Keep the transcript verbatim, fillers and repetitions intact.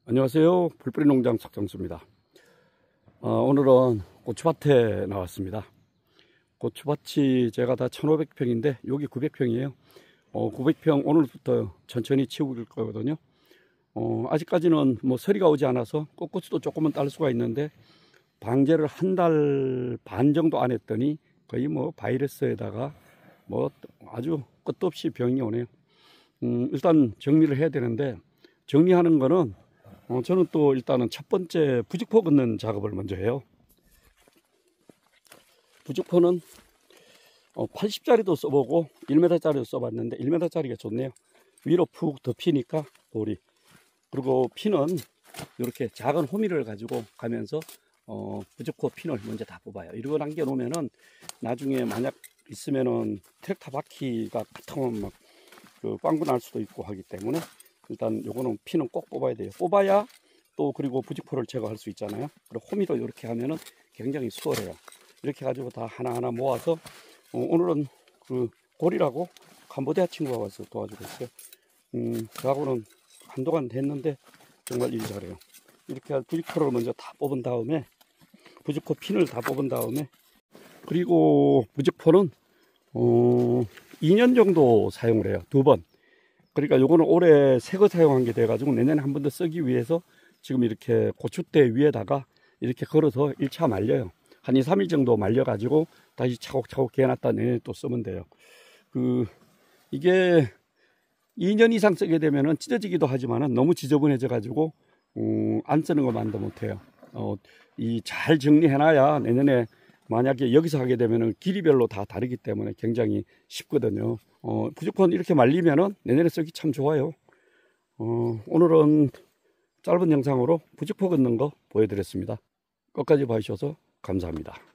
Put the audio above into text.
안녕하세요. 불뿌리 농장 석정수입니다. 어, 오늘은 고추밭에 나왔습니다. 고추밭이 제가 다 천오백 평인데 여기 구백 평이에요. 어, 구백 평 오늘부터 천천히 치울 거거든요. 어, 아직까지는 뭐 서리가 오지 않아서 꽃고추도 조금은 딸 수가 있는데 방제를 한 달 반 정도 안 했더니 거의 뭐 바이러스에다가 뭐 아주 끝도 없이 병이 오네요. 음, 일단 정리를 해야 되는데 정리하는 거는 어, 저는 또 일단은 첫 번째 부직포 긋는 작업을 먼저 해요. 부직포는 어, 팔십 짜리도 써보고 일 미터짜리도 써봤는데 일 미터짜리가 좋네요. 위로 푹 덮이니까 돌이. 그리고 피는 이렇게 작은 호미를 가지고 가면서 어, 부직포 핀을 먼저 다 뽑아요. 이러고 남겨 놓으면은 나중에 만약 있으면은 트랙터 바퀴가 같으면 막 그 빵구 날 수도 있고 하기 때문에 일단 요거는 피는 꼭 뽑아야 돼요. 뽑아야 또 그리고 부직포를 제거할 수 있잖아요. 그리고 호미도 이렇게 하면은 굉장히 수월해요. 이렇게 가지고 다 하나하나 모아서 어, 오늘은 그 고리라고 캄보디아 친구가 와서 도와주고 있어요. 음, 저하고는 한동안 됐는데 정말 일 잘해요. 이렇게 부직포를 먼저 다 뽑은 다음에 부직포 핀을 다 뽑은 다음에 그리고 부직포는 어, 이 년 정도 사용을 해요. 두 번. 그러니까 요거는 올해 새 거 사용한 게 돼가지고 내년에 한 번 더 쓰기 위해서 지금 이렇게 고추대 위에다가 이렇게 걸어서 일 차 말려요. 한 이, 삼 일 정도 말려가지고 다시 차곡차곡 개어놨다 내년에 또 쓰면 돼요. 그, 이게 이 년 이상 쓰게 되면은 찢어지기도 하지만은 너무 지저분해져가지고, 음, 안 쓰는 거 만도 못해요. 어, 이 잘 정리해놔야 내년에 만약에 여기서 하게 되면은 길이별로 다 다르기 때문에 굉장히 쉽거든요. 어, 부직포는 이렇게 말리면은 내년에 쓰기 참 좋아요. 어, 오늘은 짧은 영상으로 부직포 긋는 거 보여드렸습니다. 끝까지 봐주셔서 감사합니다.